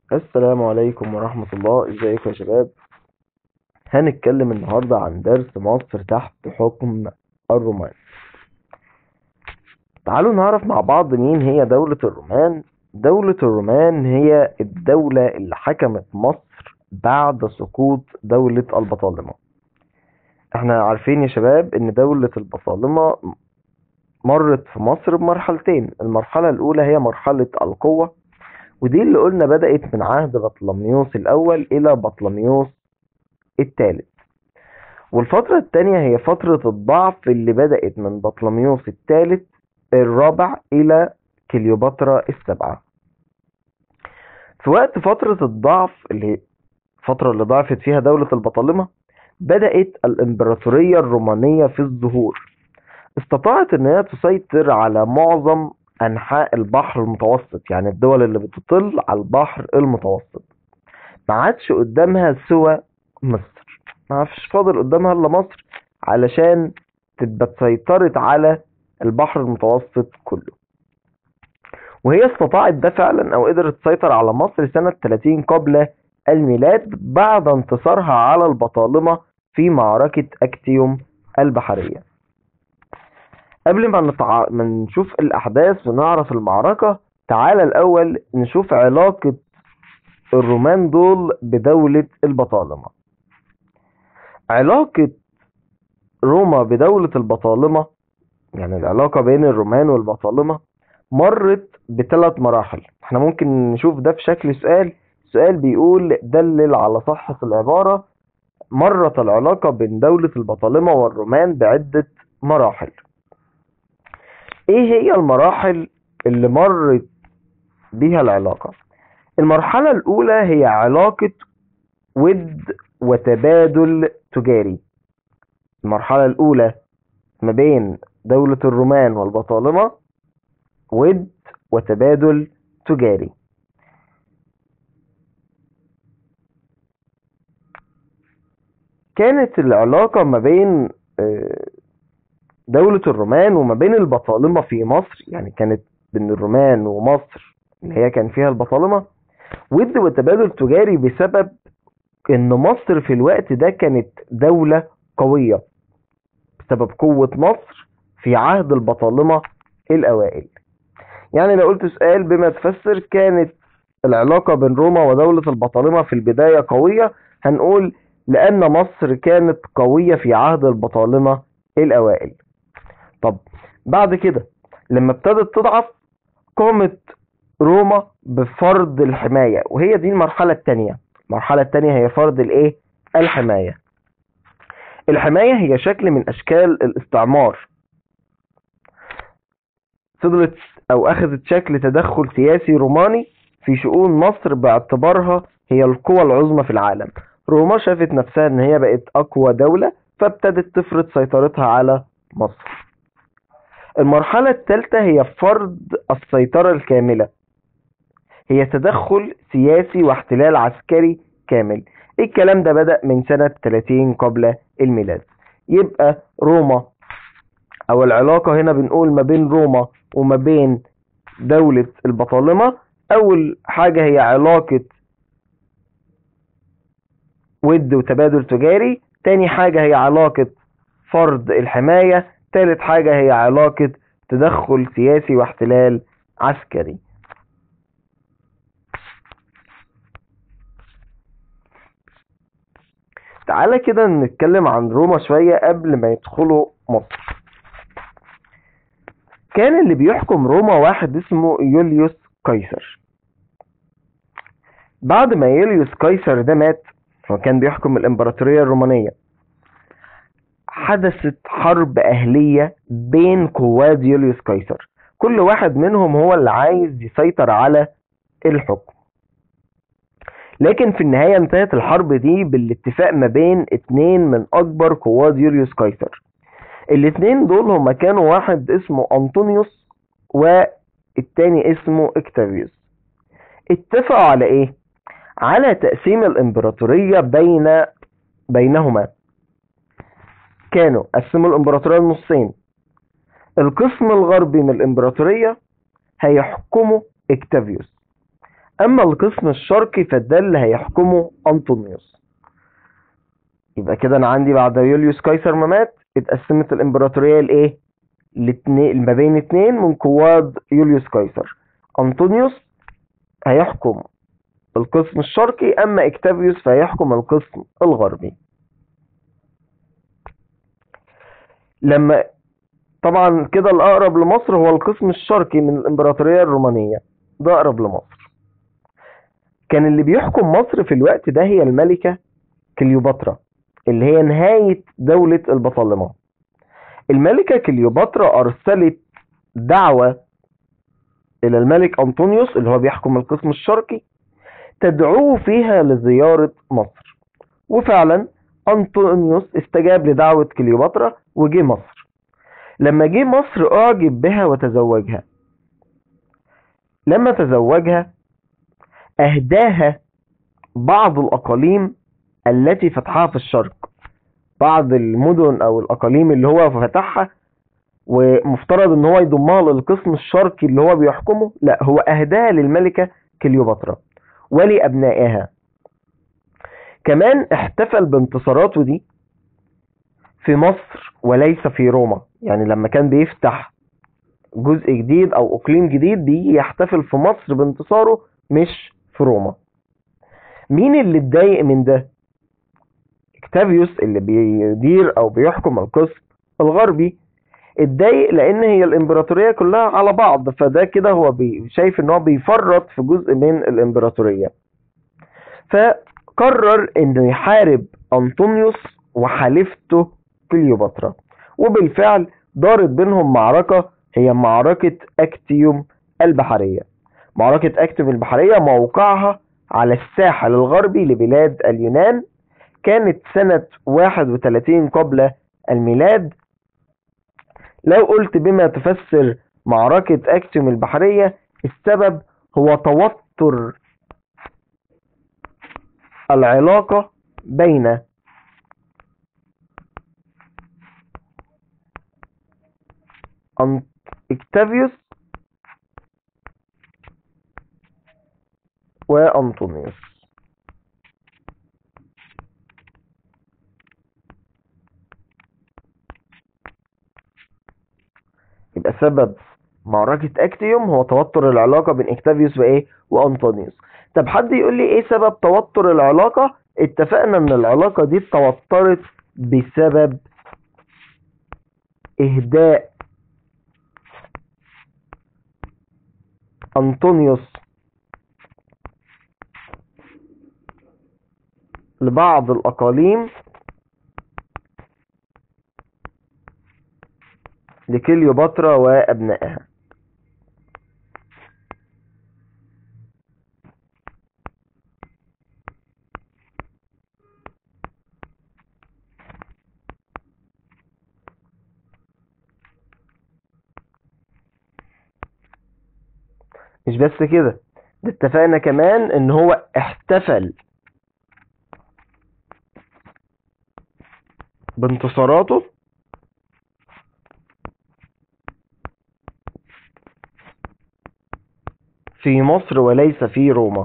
السلام عليكم ورحمة الله، ازيكم يا شباب؟ هنتكلم النهاردة عن درس مصر تحت حكم الرومان. تعالوا نعرف مع بعض مين هي دولة الرومان. دولة الرومان هي الدولة اللي حكمت مصر بعد سقوط دولة البطالمة. احنا عارفين يا شباب ان دولة البطالمة مرت في مصر بمرحلتين. المرحلة الاولى هي مرحلة القوة، ودي اللي قلنا بدأت من عهد بطلميوس الاول الى بطلميوس الثالث. والفترة التانية هي فترة الضعف اللي بدأت من بطلميوس الثالث الرابع إلى كليوباترا السبعة. في وقت فترة الضعف الفترة اللي ضعفت فيها دولة البطالمة، بدأت الإمبراطورية الرومانية في الظهور. استطاعت إن هي تسيطر على معظم أنحاء البحر المتوسط، يعني الدول اللي بتطل على البحر المتوسط. ما عادش قدامها سوى مصر، ما فيش فاضل قدامها الا مصر علشان تبقى سيطرت على البحر المتوسط كله. وهي استطاعت ده فعلا، او قدرت تسيطر على مصر سنة 30 قبل الميلاد بعد انتصارها على البطالمة في معركة اكتيوم البحرية. قبل ما نشوف الاحداث ونعرف المعركة، تعال الاول نشوف علاقة الرومان دول بدولة البطالمة. علاقة روما بدولة البطالمة، يعني العلاقة بين الرومان والبطالمة، مرت بثلاث مراحل. احنا ممكن نشوف ده في شكل سؤال بيقول دلل على صحة العبارة. مرت العلاقة بين دولة البطالمة والرومان بعدة مراحل. ايه هي المراحل اللي مرت بيها العلاقة؟ المرحلة الأولى هي علاقة ود وتبادل تجاري. المرحلة الأولى ما بين دولة الرومان والبطالمة ود وتبادل تجاري. كانت العلاقة ما بين دولة الرومان وما بين البطالمة في مصر، يعني كانت بين الرومان ومصر اللي هي كان فيها البطالمة ود وتبادل تجاري، بسبب ان مصر في الوقت ده كانت دولة قوية، بسبب قوة مصر في عهد البطالمة الأوائل. يعني لو قلت سؤال بما تفسر كانت العلاقة بين روما ودولة البطالمة في البداية قوية، هنقول لأن مصر كانت قوية في عهد البطالمة الأوائل. طب بعد كده لما ابتدت تضعف، قامت روما بفرض الحماية، وهي دي المرحلة الثانية. المرحلة الثانية هي فرض الحماية. الحماية هي شكل من أشكال الاستعمار، فضلت أو أخذت شكل تدخل سياسي روماني في شؤون مصر باعتبارها هي القوى العظمى في العالم. روما شافت نفسها ان هي بقت اقوى دولة، فابتدت تفرض سيطرتها على مصر. المرحلة الثالثة هي فرض السيطرة الكاملة، هي تدخل سياسي واحتلال عسكري كامل. الكلام ده بدأ من سنة 30 قبل الميلاد. يبقى روما، او العلاقة هنا بنقول ما بين روما وما بين دولة البطالمة، اول حاجة هي علاقة ود وتبادل تجاري، تاني حاجة هي علاقة فرض الحماية، تالت حاجة هي علاقة تدخل سياسي واحتلال عسكري. تعالى كده نتكلم عن روما شوية قبل ما يدخلوا مصر. كان اللي بيحكم روما واحد اسمه يوليوس قيصر. بعد ما يوليوس قيصر ده مات، هو كان بيحكم الامبراطورية الرومانية، حدثت حرب أهلية بين قواد يوليوس قيصر. كل واحد منهم هو اللي عايز يسيطر على الحكم، لكن في النهاية انتهت الحرب دي بالاتفاق ما بين اتنين من أكبر قواد يوليوس قيصر. الاتنين دول هما كانوا واحد اسمه أنطونيوس والتاني اسمه اكتافيوس. اتفقوا على ايه؟ على تقسيم الامبراطورية بينهما. كانوا قسموا الامبراطورية نصين. القسم الغربي من الامبراطورية هيحكمه اكتافيوس، اما القسم الشرقي فده اللي هيحكمه انطونيوس. يبقى كده انا عندي بعد يوليوس قيصر ما مات اتقسمت الامبراطوريه لايه؟ ما بين اتنين من قواد يوليوس قيصر. انطونيوس هيحكم القسم الشرقي، اما اكتافيوس فهيحكم القسم الغربي. لما طبعا كده الاقرب لمصر هو القسم الشرقي من الامبراطوريه الرومانيه، ده اقرب لمصر. كان اللي بيحكم مصر في الوقت ده هي الملكه كليوباترا، اللي هي نهايه دوله البطالمه. الملكه كليوباترا ارسلت دعوه الى الملك انطونيوس اللي هو بيحكم القسم الشرقي، تدعوه فيها لزياره مصر. وفعلا انطونيوس استجاب لدعوه كليوباترا وجه مصر. لما جه مصر اعجب بها وتزوجها. لما تزوجها اهداها بعض الاقاليم التي فتحها في الشرق، بعض المدن او الاقاليم اللي هو فتحها ومفترض ان هو يضمها للقسم الشرقي اللي هو بيحكمه، لا هو اهداها للملكة كليوباترا ولابنائها. كمان احتفل بانتصاراته دي في مصر وليس في روما، يعني لما كان بيفتح جزء جديد او اقليم جديد بيجي يحتفل في مصر بانتصاره مش في روما. مين اللي اتضايق من ده؟ اكتافيوس اللي بيدير او بيحكم القسم الغربي اتضايق، لان هي الامبراطوريه كلها على بعض، فده كده هو شايف ان هو بيفرط في جزء من الامبراطوريه. فقرر انه يحارب انطونيوس وحليفته كليوباترا، وبالفعل دارت بينهم معركه هي معركه اكتيوم البحريه. معركه اكتيوم البحريه موقعها على الساحل الغربي لبلاد اليونان، كانت سنة 31 قبل الميلاد. لو قلت بما تفسر معركة أكتيوم البحرية، السبب هو توتر العلاقة بين اكتافيوس وأنطونيوس. يبقى سبب معركة اكتيوم هو توتر العلاقة بين اكتافيوس وانطونيوس. طب حد يقول لي ايه سبب توتر العلاقة؟ اتفقنا ان العلاقة دي توترت بسبب اهداء انطونيوس لبعض الاقاليم لكليوباترا وابنائها. مش بس كده، ده اتفقنا كمان ان هو احتفل بانتصاراته في مصر وليس في روما.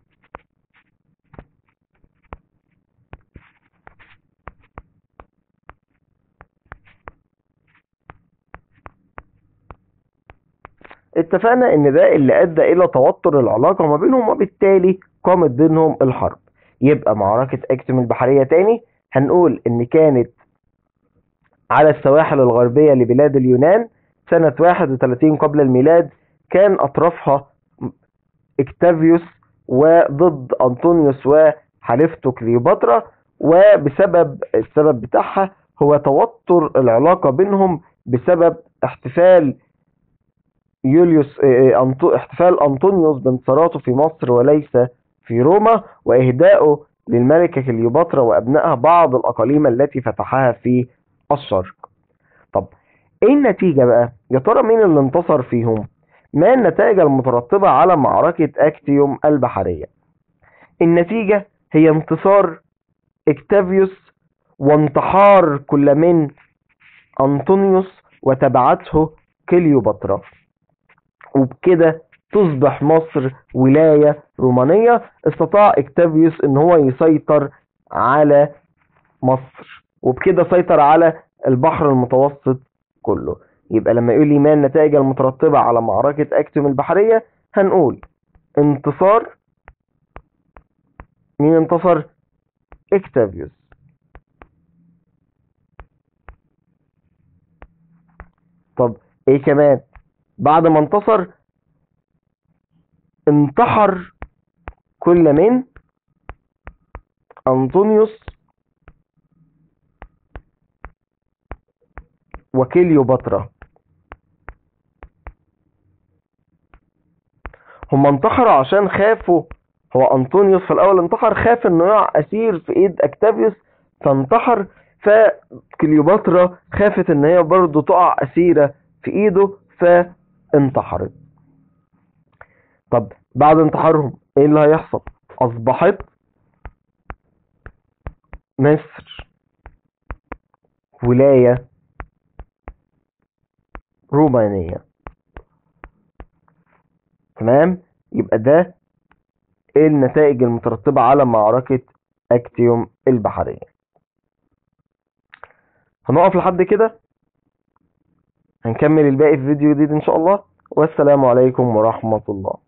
اتفقنا ان ده اللي ادى الى توتر العلاقة ما بينهم، وبالتالي قامت بينهم الحرب. يبقى معركة اكتيوم البحرية تاني هنقول ان كانت على السواحل الغربية لبلاد اليونان سنة 31 قبل الميلاد. كان اطرافها اكتافيوس وضد انطونيوس وحليفته كليوباترا، وبسبب السبب بتاعها هو توتر العلاقة بينهم بسبب احتفال احتفال انطونيوس بانتصاراته في مصر وليس في روما، واهدائه للملكة كليوباترا وابنائها بعض الاقاليم التي فتحها في الشرق. طب ايه النتيجة بقى؟ يا ترى مين اللي انتصر فيهم؟ ما النتائج المترتبة على معركة اكتيوم البحرية؟ النتيجة هي انتصار اكتافيوس وانتحار كل من انطونيوس وتبعته كليوباترا. وبكده تصبح مصر ولاية رومانية. استطاع اكتافيوس ان هو يسيطر على مصر، وبكده سيطر على البحر المتوسط كله. يبقى لما يقول لي ما النتائج المترتبة على معركة أكتيوم البحرية، هنقول انتصار. مين انتصر؟ اكتافيوس. طب ايه كمان؟ بعد ما انتصر انتحر كل من أنطونيوس وكليوباترا. هم انتحروا عشان خافوا. هو أنطونيوس في الأول انتحر، خاف إنه يقع أسير في إيد أكتافيوس فانتحر. فكليوباترا خافت إن هي برضه تقع أسيرة في إيده فانتحرت. طب بعد انتحارهم إيه اللي هيحصل؟ أصبحت مصر ولاية رومانية. تمام؟ يبقى ده ايه النتائج المترتبة على معركة أكتيوم البحرية. هنقف لحد كده، هنكمل الباقي في فيديو جديد إن شاء الله، والسلام عليكم ورحمة الله.